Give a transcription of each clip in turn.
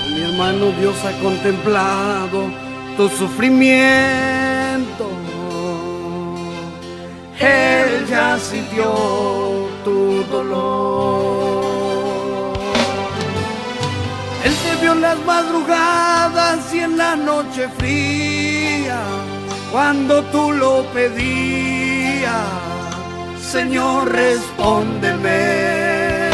Mi hermano, Dios ha contemplado tu sufrimiento. Él ya sintió tu dolor. Él te vio en las madrugadas y en la noche fría, cuando tú lo pedías. Señor, respóndeme.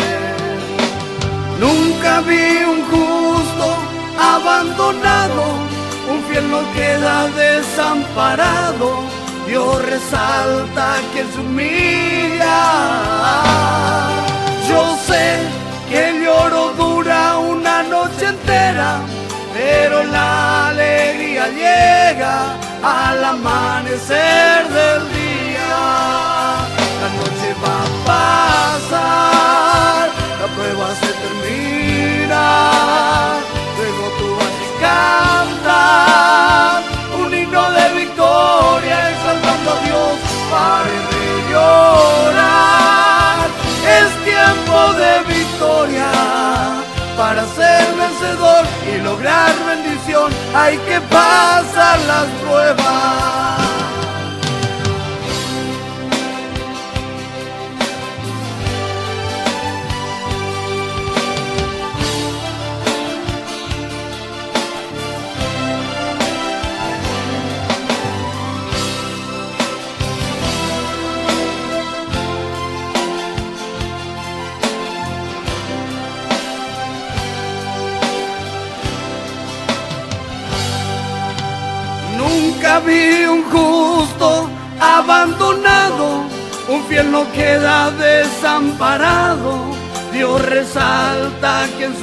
Nunca vi un justo abandonado, un fiel no queda desamparado. Dios resalta a quien se humilla. Yo sé que el lloro dura una noche entera, pero la alegría llega al amanecer del día. La noche va a pasar, la prueba se termina, luego tú vas a cantar un himno de victoria, exaltando a Dios. Pare de llorar, es tiempo de victoria. Para ser vencedor y lograr bendición hay que pasar las pruebas. Nunca vi un justo abandonado, un fiel no queda desamparado. Dios resalta a quien se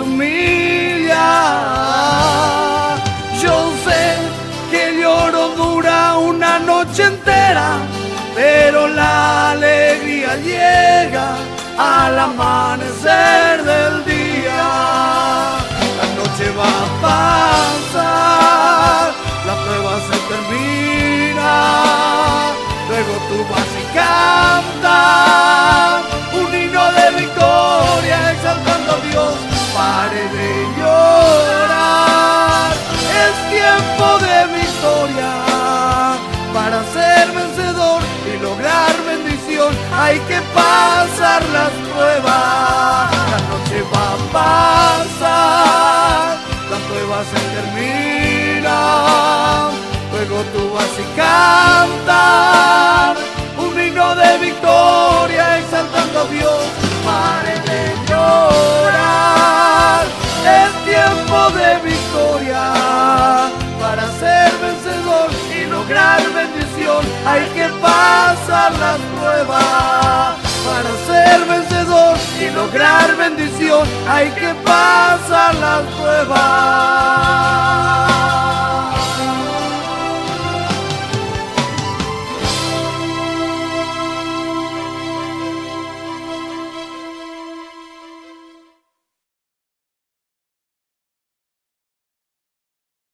humilla. Yo sé que el lloro dura una noche entera, pero la alegría llega al amanecer del día. La noche va a pasar, la prueba se termina, luego tú vas a cantar un himno de victoria, exaltando a Dios. Pare de llorar, es tiempo de victoria. Para ser vencedor y lograr bendición hay que pasar las pruebas. La noche va a pasar, la prueba se termina, luego tú vas a cantar un himno de victoria, exaltando a Dios. Pare de llorar, es tiempo de victoria. Para ser vencedor y lograr bendición hay que pasar las pruebas. Para ser vencedor y lograr bendición hay que pasar las pruebas.